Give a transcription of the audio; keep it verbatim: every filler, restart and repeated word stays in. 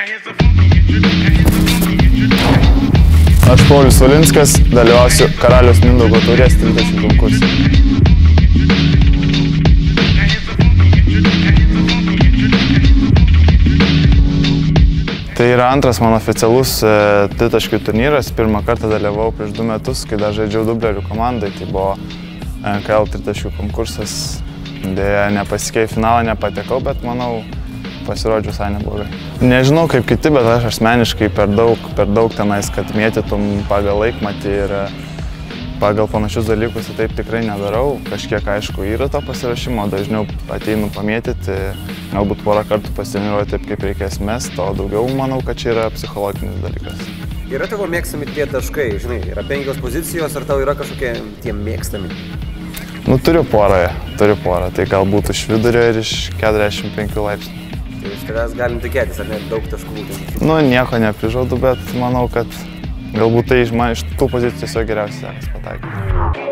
Aš Paulius Valinskas, dalyvausiu Karaliaus Mindaugo taurės tritaškių konkurse. Tai yra antras mano oficialus tritaškių turnyras. Pirmą kartą dalyvavau prieš du metus, kai dar žaidžiau dublerių komandai. Tai buvo N K L tritaškių konkursas. Deja, nepasikeitė finalą, nepatekau, bet manau, pasirodžiu visai neblogai. Nežinau kaip kiti, bet aš asmeniškai per daug, per daug tenais, kad mėtytum pagal laikmatį ir pagal panašius dalykus, taip tikrai nedarau. Kažkiek, aišku, yra to pasirašymo, dažniau ateinu pamėtyti, galbūt porą kartų pasitreniruoti taip, kaip reikės mest, o daugiau manau, kad čia yra psichologinis dalykas. Yra tavo mėgstami tie taškai, žinai, yra penkios pozicijos, ar tau yra kažkokie tie mėgstami? Nu, turiu porą, turiu porą, tai galbūt iš vidurio ir iš keturiasdešimt penkių laipsnių. Tai iš tavęs galim tikėtis, ar ne, daug taškų? Nu, nieko neprižadu, bet manau, kad galbūt tai iš tų pozicijų tiesiog geriausiai sekas pataikyti.